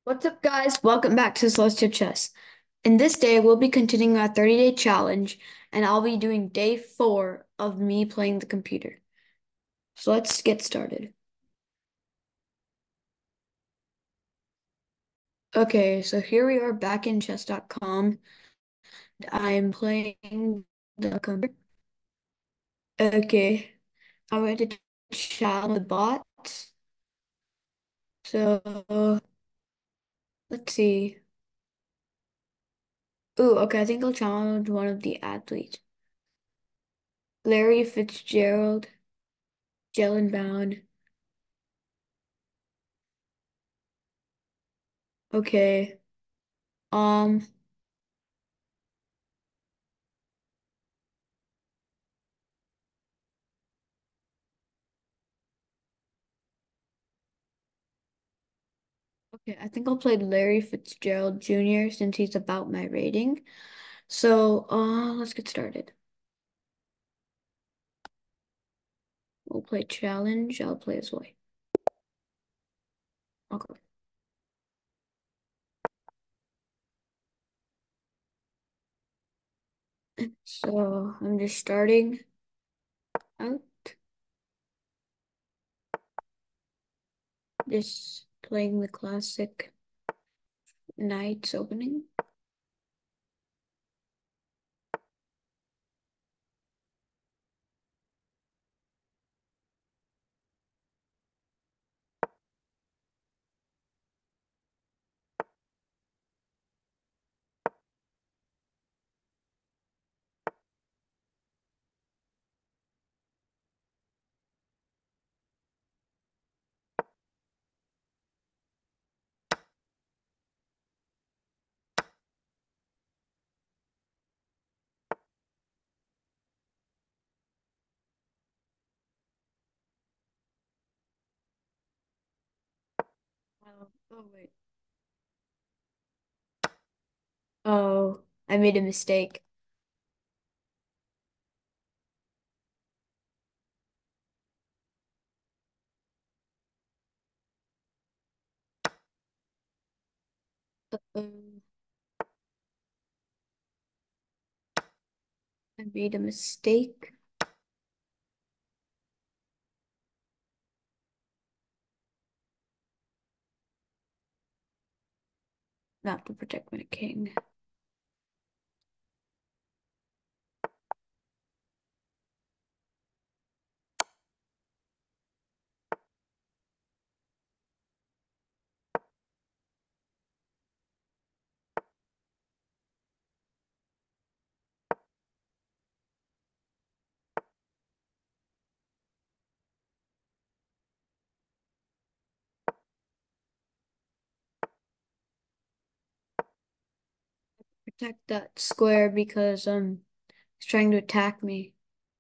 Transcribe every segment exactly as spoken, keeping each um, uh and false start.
What's up, guys? Welcome back to Celestial Chess. In this day, we'll be continuing our thirty day challenge, and I'll be doing day four of me playing the computer. So let's get started. Okay, so here we are back in chess dot com. I'm playing the computer. Okay, I'm going to challenge the bots. So let's see. Ooh, okay, I think I'll challenge one of the athletes. Larry Fitzgerald, Jalen Bound. Okay. Um. Okay, I think I'll play Larry Fitzgerald Junior since he's about my rating. So, uh, let's get started. We'll play challenge. I'll play as white. Okay. So I'm just starting out. Just playing the classic Knights opening. Oh, oh wait. Oh, I made a mistake. Uh-oh. I made a mistake. Not to protect my king. Protect that square because um he's trying to attack me.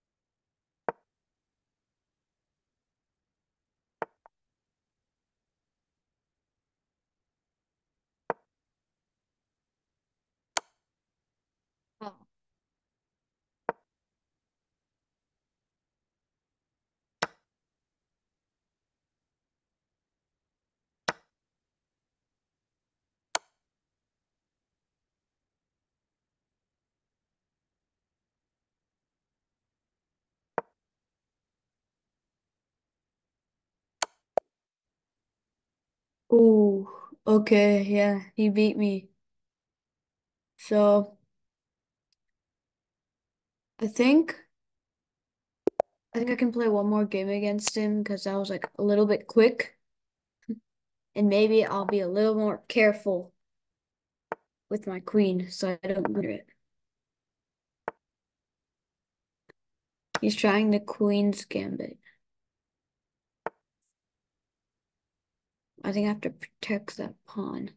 Oh. Ooh, okay, yeah, he beat me. So I think I think I can play one more game against him because I was like a little bit quick, and maybe I'll be a little more careful with my queen so I don't lose it. He's trying the queen's gambit. I think I have to protect that pawn.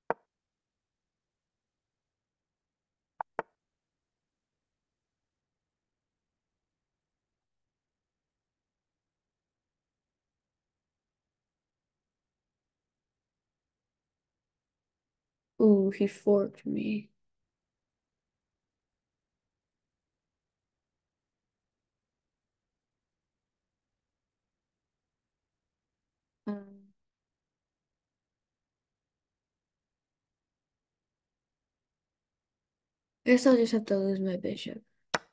Ooh, he forked me. Um, I guess I'll just have to lose my bishop.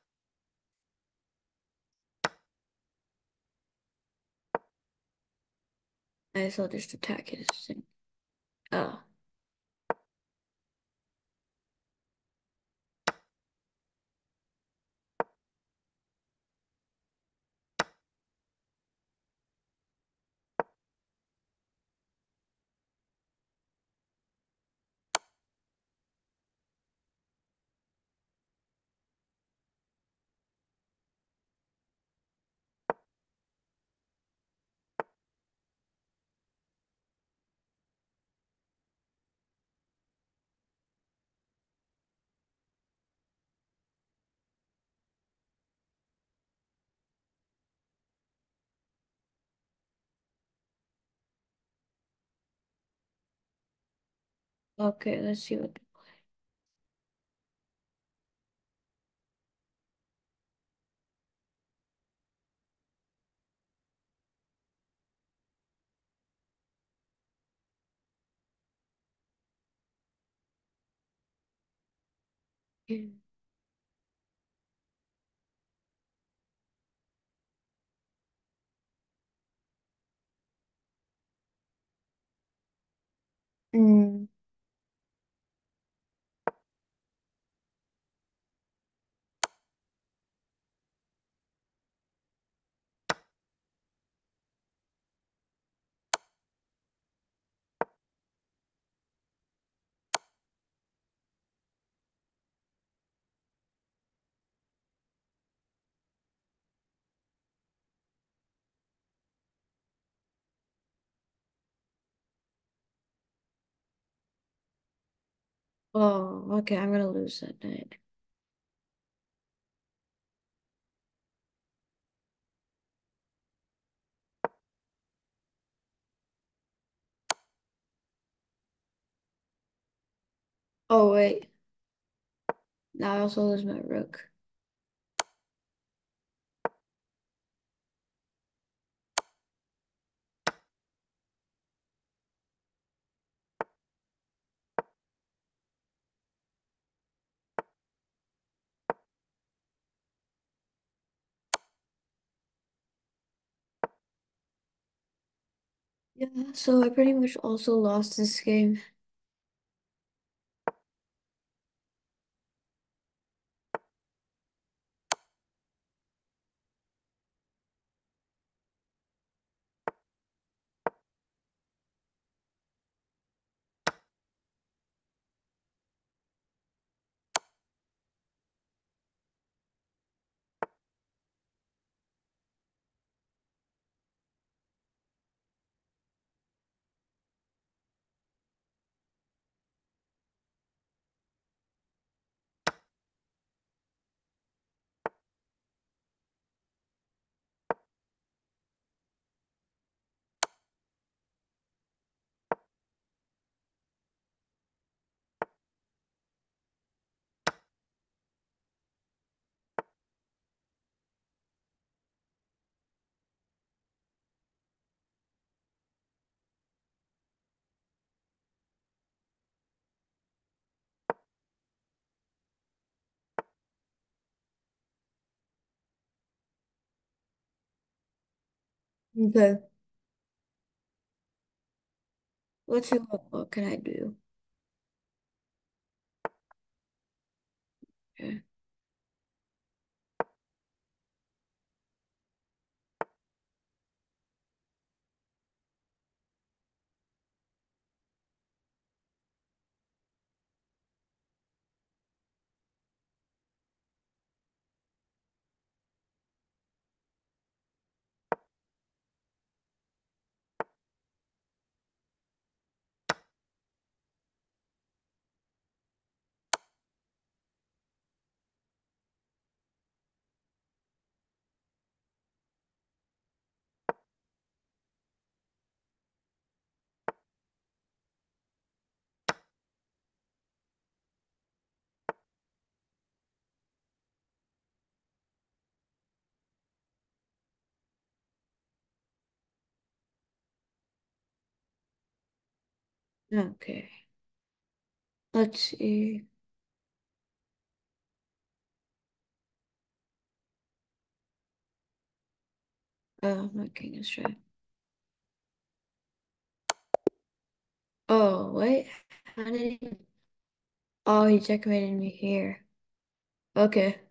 I guess I'll just attack his thing. Oh. Okay, let's see what. Mm. Oh, okay, I'm gonna lose that night. Oh, wait. Now I also lose my rook. Yeah, so I pretty much also lost this game. Okay, let's see what, what can I do. Okay. Okay. Let's see. Oh, my king is straight. Oh, wait. How did he... Oh, he checkmated me here. Okay.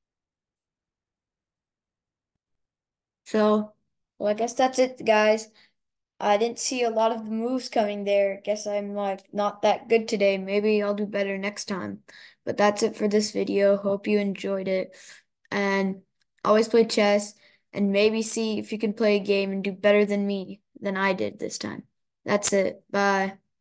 So, well, I guess that's it, guys. I didn't see a lot of the moves coming there. Guess I'm like not that good today. Maybe I'll do better next time. But that's it for this video. Hope you enjoyed it. And always play chess and maybe see if you can play a game and do better than me than I did this time. That's it. Bye.